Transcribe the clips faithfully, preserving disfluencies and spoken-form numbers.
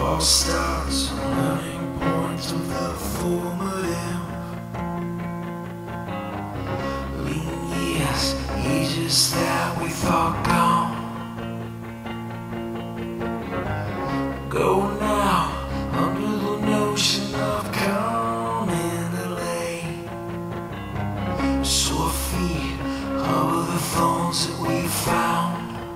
all starts a learning point of the formative. Lean years, ages that we thought gone. Go now, under the notion of coming to lay. Sore feet over the thorns that we found.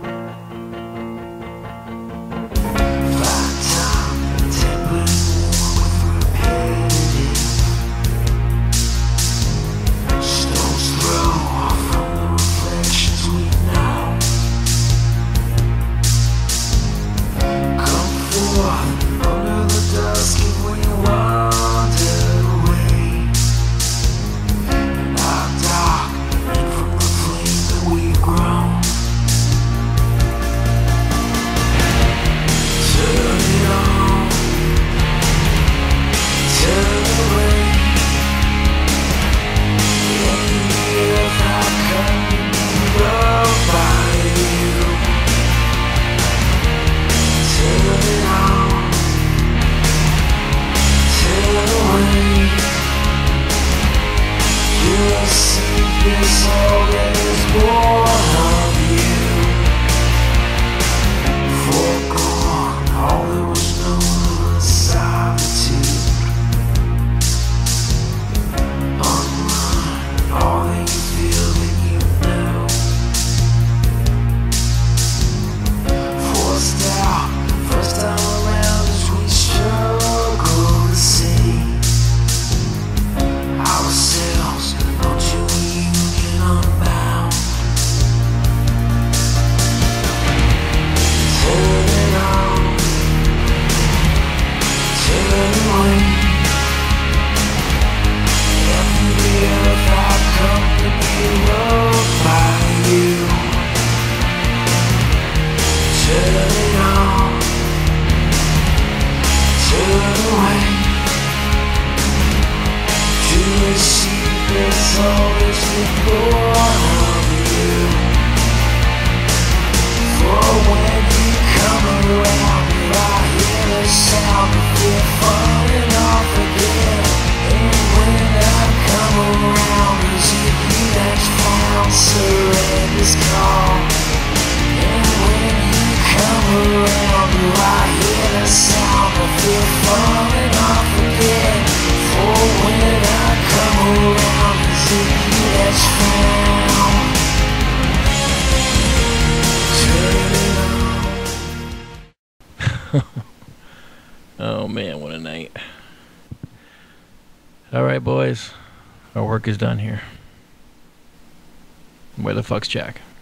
This all that is born of you. Foregone, all there was no was solitude. Unlearn all that you feel that you know. Forced out, first time around as we struggle to see ourselves unto you. Unbound. Turn it on, turn away. Every earth I come to be loved by you. Turn it on, turn away. To receive this always been born of you. For when you come around, I hear the sound of fear falling off again. And when I come around, is it you that's found surrender's call? And when you come around, I hear the sound of fear falling off again. For when I come around, is it you that's found? Turn it on. Oh man, what a night. Alright boys, our work is done here. Where the fuck's Jack?